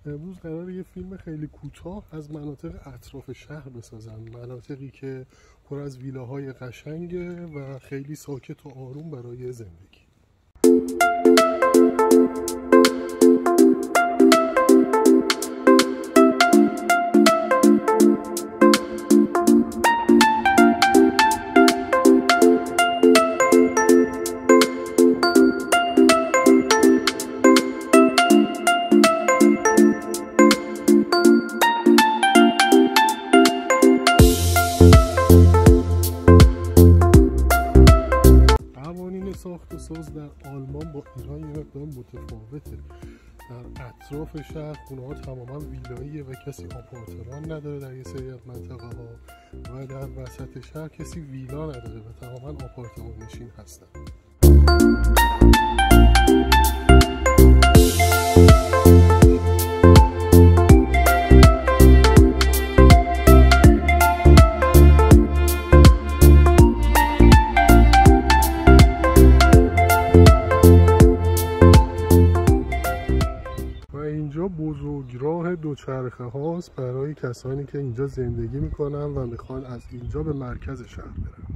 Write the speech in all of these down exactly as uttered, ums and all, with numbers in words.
امروز قراره یه فیلم خیلی کوتاه از مناطق اطراف شهر بسازم، مناطقی که پر از ویلاهای قشنگه و خیلی ساکت و آروم برای زندگی. ساخت و ساز در آلمان با ایران یه مقدار متفاوته. در اطراف شهر خونه ها تماما ویلاییه و کسی آپارتمان نداره در یه سری از منطقه ها، و در وسط شهر کسی ویلا نداره و تماما آپارتمان نشین هستن. اینجا بزرگراه دوچرخه هاست برای کسانی که اینجا زندگی میکنن و میخوان از اینجا به مرکز شهر برن.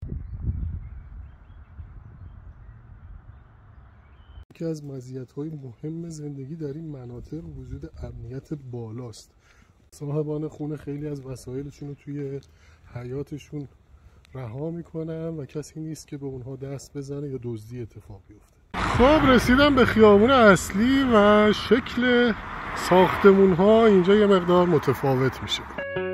یکی از مزیت‌های مهم زندگی در این مناطق وجود امنیت بالاست. صاحبان خونه خیلی از وسایلشون رو توی حیاطشون رها میکنن و کسی نیست که به اونها دست بزنه یا دزدی اتفاق بیفته. خب رسیدم به خیابون اصلی و شکل ساختمون ها اینجا یه مقدار متفاوت میشه.